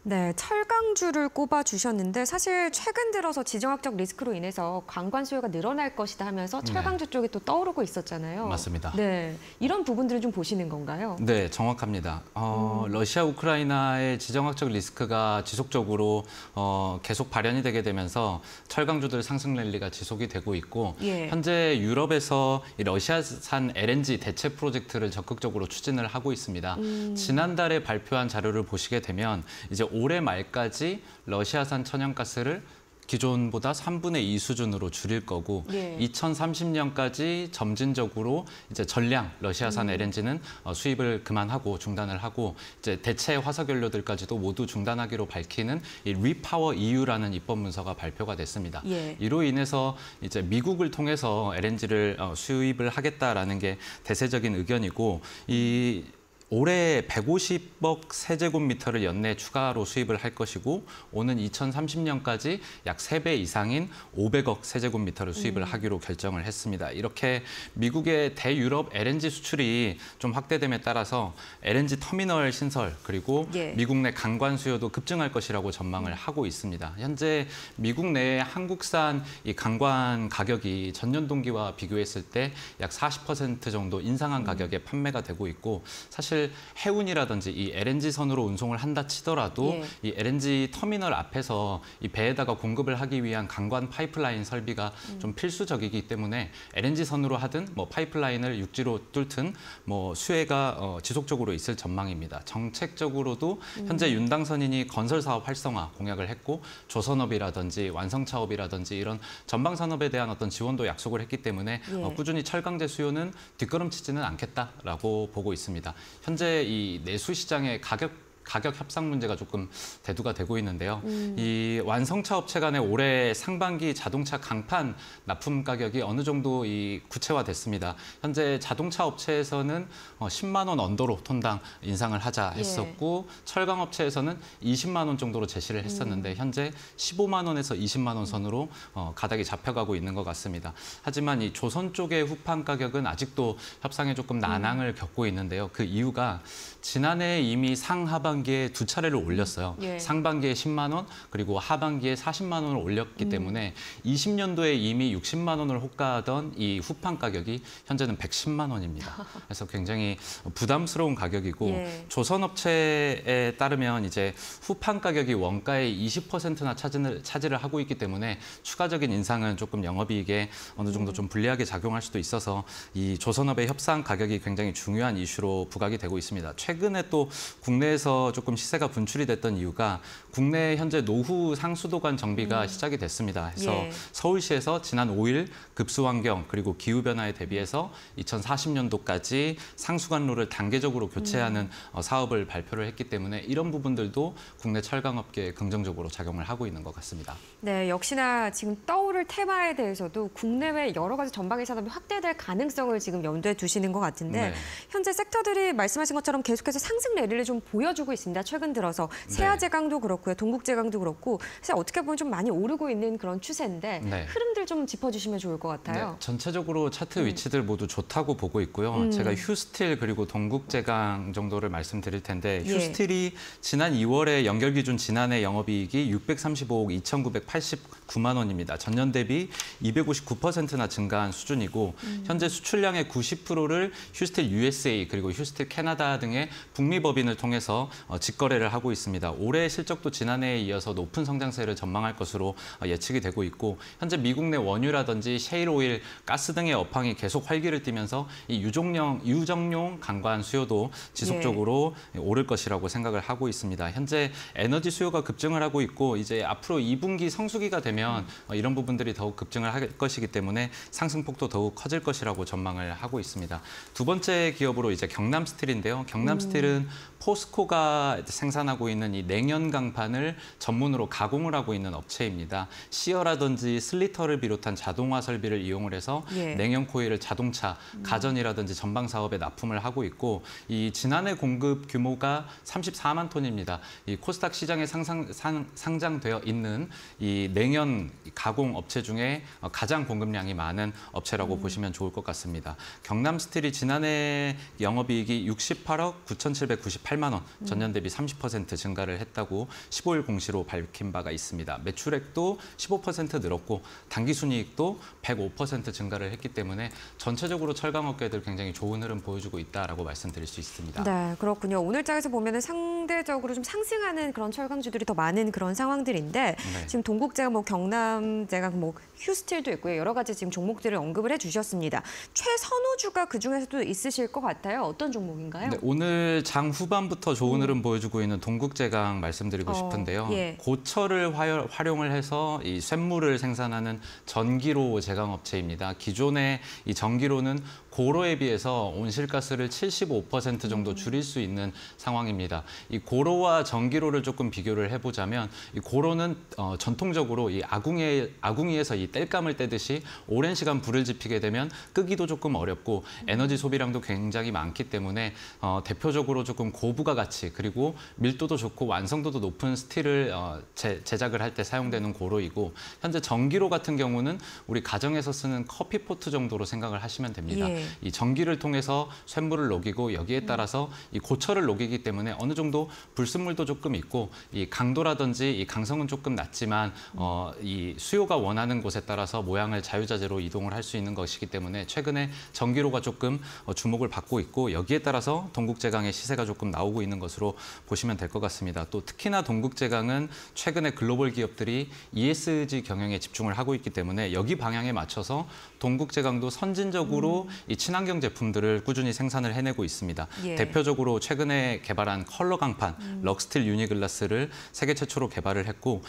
네, 철강주를 꼽아주셨는데 사실 최근 들어서 지정학적 리스크로 인해서 관광 수요가 늘어날 것이다 하면서 철강주 쪽이 또 떠오르고 있었잖아요. 맞습니다. 네, 이런 부분들을 좀 보시는 건가요? 네, 정확합니다. 러시아, 우크라이나의 지정학적 리스크가 지속적으로 계속 발현이 되게 되면서 철강주들 상승 랠리가 지속이 되고 있고 현재 유럽에서 이 러시아산 LNG 대체 프로젝트를 적극적으로 추진을 하고 있습니다. 지난달에 발표한 자료를 보시게 되면 이제 올해 말까지 러시아산 천연가스를 기존보다 3분의 2 수준으로 줄일 거고 2030년까지 점진적으로 이제 전량 러시아산 LNG는 수입을 그만하고 중단을 하고 이제 대체 화석연료들까지도 모두 중단하기로 밝히는 이 리파워 EU라는 입법 문서가 발표가 됐습니다. 이로 인해서 이제 미국을 통해서 LNG를 수입을 하겠다라는 게 대세적인 의견이고 올해 150억 세제곱미터를 연내 추가로 수입을 할 것이고 오는 2030년까지 약 3배 이상인 500억 세제곱미터를 수입을 하기로 결정을 했습니다. 이렇게 미국의 대유럽 LNG 수출이 좀 확대됨에 따라서 LNG 터미널 신설 그리고 미국 내 강관 수요도 급증할 것이라고 전망을 하고 있습니다. 현재 미국 내 한국산 이 강관 가격이 전년 동기와 비교했을 때 약 40% 정도 인상한 가격에 판매가 되고 있고 사실 해운이라든지 이 LNG 선으로 운송을 한다 치더라도 이 LNG 터미널 앞에서 이 배에다가 공급을 하기 위한 강관 파이프라인 설비가 좀 필수적이기 때문에 LNG 선으로 하든 뭐 파이프라인을 육지로 뚫든 뭐 수혜가 지속적으로 있을 전망입니다. 정책적으로도 현재 윤당선인이 건설 사업 활성화 공약을 했고 조선업이라든지 완성차업이라든지 이런 전방 산업에 대한 어떤 지원도 약속을 했기 때문에 꾸준히 철강제 수요는 뒷걸음치지는 않겠다라고 보고 있습니다. 현재 이 내수 시장의 가격 협상 문제가 조금 대두가 되고 있는데요. 이 완성차 업체 간의 올해 상반기 자동차 강판 납품 가격이 어느 정도 구체화됐습니다. 현재 자동차 업체에서는 10만 원 언더로 톤당 인상을 하자 했었고 철강 업체에서는 20만 원 정도로 제시를 했었는데 현재 15만 원에서 20만 원 선으로 가닥이 잡혀가고 있는 것 같습니다. 하지만 이 조선 쪽의 후판 가격은 아직도 협상에 조금 난항을 겪고 있는데요. 그 이유가 지난해 이미 상하반기에 두 차례를 올렸어요. 상반기에 10만 원 그리고 하반기에 40만 원을 올렸기 때문에 20년도에 이미 60만 원을 호가하던 이 후판 가격이 현재는 110만 원입니다. 그래서 굉장히 부담스러운 가격이고 조선업체에 따르면 이제 후판 가격이 원가의 20%나 차지를 하고 있기 때문에 추가적인 인상은 조금 영업이익에 어느 정도 좀 불리하게 작용할 수도 있어서 이 조선업의 협상 가격이 굉장히 중요한 이슈로 부각이 되고 있습니다. 최근에 또 국내에서 조금 시세가 분출이 됐던 이유가 국내 현재 노후 상수도관 정비가 시작이 됐습니다. 그래서 서울시에서 지난 5일 급수환경 그리고 기후변화에 대비해서 2040년도까지 상수관로를 단계적으로 교체하는 사업을 발표를 했기 때문에 이런 부분들도 국내 철강업계에 긍정적으로 작용을 하고 있는 것 같습니다. 네, 역시나 지금 떠오를 테마에 대해서도 국내외 여러 가지 전방위 산업이 확대될 가능성을 지금 염두에 두시는 것 같은데 현재 섹터들이 말씀하신 것처럼 계속해서 상승 랠리를 좀 보여주고 있습니다. 최근 들어서 세아제강도 그렇고요, 동국제강도 그렇고 사실 어떻게 보면 좀 많이 오르고 있는 그런 추세인데 흐름들 좀 짚어주시면 좋을 것 같아요. 전체적으로 차트 위치들 모두 좋다고 보고 있고요. 제가 휴스틸 그리고 동국제강 정도를 말씀드릴 텐데 휴스틸이 지난 2월에 연결 기준 지난해 영업이익이 635억 2,989만 원입니다. 전년 대비 259%나 증가한 수준이고 현재 수출량의 90%를 휴스틸 USA 그리고 휴스틸 캐나다 등의 북미 법인을 통해서 직거래를 하고 있습니다. 올해 실적도 지난해에 이어서 높은 성장세를 전망할 것으로 예측이 되고 있고 현재 미국 내 원유라든지 셰일 오일, 가스 등의 업황이 계속 활기를 띠면서 이 유정용 강관 수요도 지속적으로 오를 것이라고 생각을 하고 있습니다. 현재 에너지 수요가 급증을 하고 있고 이제 앞으로 2분기 성수기가 되면 이런 부분들이 더욱 급증을 할 것이기 때문에 상승폭도 더욱 커질 것이라고 전망을 하고 있습니다. 두 번째 기업으로 이제 경남스틸인데요. 경남스틸은 포스코가 생산하고 있는 이 냉연 강판을 전문으로 가공을 하고 있는 업체입니다. 시어라든지 슬리터를 비롯한 자동화 설비를 이용을 해서 냉연 코일을 자동차, 가전이라든지 전방 사업에 납품을 하고 있고 이 지난해 공급 규모가 34만 톤입니다. 이 코스닥 시장에 상장되어 있는 이 냉연 가공 업체 중에 가장 공급량이 많은 업체라고 보시면 좋을 것 같습니다. 경남스틸이 지난해 영업이익이 68억 9,798만 원, 전년 전년 대비 30% 증가를 했다고 15일 공시로 밝힌 바가 있습니다. 매출액도 15% 늘었고 당기순이익도 105% 증가를 했기 때문에 전체적으로 철강업계들 굉장히 좋은 흐름 보여주고 있다라고 말씀드릴 수 있습니다. 네, 그렇군요. 오늘 장에서 보면은 상대적으로 좀 상승하는 그런 철강주들이 더 많은 그런 상황들인데 네. 지금 동국제약, 뭐 경남제약, 뭐 휴스틸도 있고요. 여러 가지 지금 종목들을 언급을 해주셨습니다. 최선호주가 그 중에서도 있으실 것 같아요. 어떤 종목인가요? 네, 오늘 장 후반부터 좋은 흐름 보여주고 있는 동국제강 말씀드리고 싶은데요. 예. 고철을 활용을 해서 이 쇳물을 생산하는 전기로 제강업체입니다. 기존의 이 전기로는 고로에 비해서 온실가스를 75% 정도 줄일 수 있는 상황입니다. 이 고로와 전기로를 조금 비교를 해보자면 이 고로는 전통적으로 이 아궁이에서 이 땔감을 떼듯이 오랜 시간 불을 지피게 되면 끄기도 조금 어렵고 에너지 소비량도 굉장히 많기 때문에 대표적으로 조금 고부가 가치 그리고 밀도도 좋고 완성도도 높은 스틸을 제작을 할 때 사용되는 고로이고 현재 전기로 같은 경우는 우리 가정에서 쓰는 커피포트 정도로 생각을 하시면 됩니다. 예. 이 전기를 통해서 쇳물을 녹이고 여기에 따라서 이 고철을 녹이기 때문에 어느 정도 불순물도 조금 있고 이 강도라든지 이 강성은 조금 낮지만 이 수요가 원하는 곳에 따라서 모양을 자유자재로 이동을 할 수 있는 것이기 때문에 최근에 전기로가 조금 주목을 받고 있고 여기에 따라서 동국제강의 시세가 조금 나오고 있는 것으로 보시면 될 것 같습니다. 또 특히나 동국제강은 최근에 글로벌 기업들이 ESG 경영에 집중을 하고 있기 때문에 여기 방향에 맞춰서 동국제강도 선진적으로 이 친환경 제품들을 꾸준히 생산을 해내고 있습니다. 예. 대표적으로 최근에 개발한 컬러 강판 럭스틸 유니글라스를 세계 최초로 개발을 했고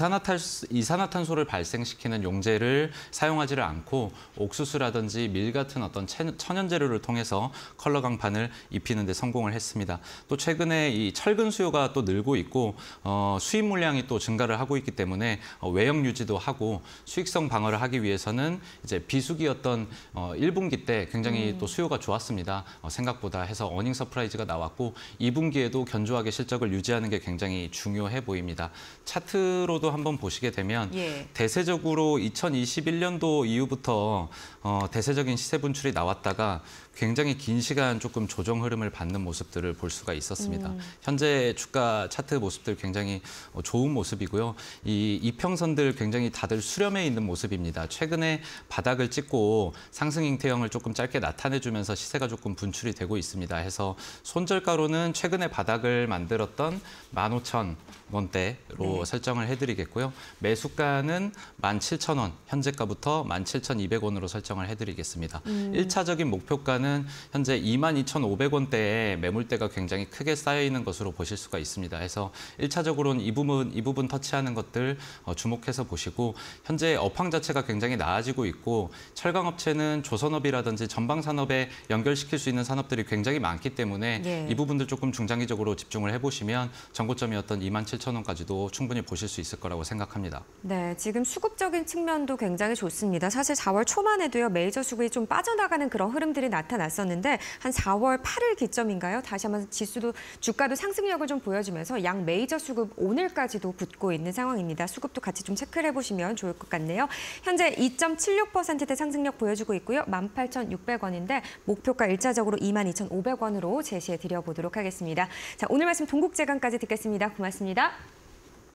이산화탄소를 발생시키는 용제를 사용하지를 않고 옥수수라든지 밀 같은 어떤 천연 재료를 통해서 컬러 강판을 입히는 데 성공을 했습니다. 또 최근에 이 철근 수요가 또 늘고 있고 수입 물량이 또 증가를 하고 있기 때문에 외형 유지도 하고 수익성 방어를 하기 위해서는 이제 비수기였던 1분기 때 굉장히 또 수요가 좋았습니다. 생각보다 해서 어닝 서프라이즈가 나왔고 2분기에도 견조하게 실적을 유지하는 게 굉장히 중요해 보입니다. 차트로도 한번 보시게 되면 예. 대세적으로 2021년도 이후부터 대세적인 시세 분출이 나왔다가 굉장히 긴 시간 조금 조정 흐름을 받는 모습들을 볼 수가 있었습니다. 현재 주가 차트 모습들 굉장히 좋은 모습이고요. 이 이평선들 굉장히 다들 수렴해 있는 모습입니다. 최근에 바닥을 찍고 상승 형태형을 조금 짧게 나타내주면서 시세가 조금 분출이 되고 있습니다. 해서 손절가로는 최근에 바닥을 만들었던 15,000원대로 설정을 해드리겠고요. 매수가는 17,000원, 현재가부터 17,200원으로 설정을 해드리겠습니다. 1차적인 목표가는 현재 22,500원대에 매물대가 굉장히 크게 쌓여 있는 것으로 보실 수가 있습니다. 해서 1차적으로는 이 부분 터치하는 것들 주목해서 보시고 현재 업황 자체가 굉장히 나아지고 있고 철강업체는 조선업이라든지 전방산업에 연결시킬 수 있는 산업들이 굉장히 많기 때문에 예. 이 부분들 조금 중장기적으로 집중을 해보시면 전고점이었던 27,000원까지도 충분히 보실 수 있을 거라고 생각합니다. 네, 지금 수급적인 측면도 굉장히 좋습니다. 사실 4월 초만 해도요, 메이저 수급이 좀 빠져나가는 그런 흐름들이 나타났었는데 한 4월 8일 기점인가요? 다시 한번 지수도 주가도 상승력을 좀 보여주면서 양 메이저 수급 오늘까지도 붙고 있는 상황입니다. 수급도 같이 좀 체크를 해보시면 좋을 것 같네요. 현재 2.76%대 상승력 보여주고 있고요. 18,600원인데 목표가 1차적으로 22,500원으로 제시해 드려보도록 하겠습니다. 자, 오늘 말씀 동국제강까지 듣겠습니다. 고맙습니다.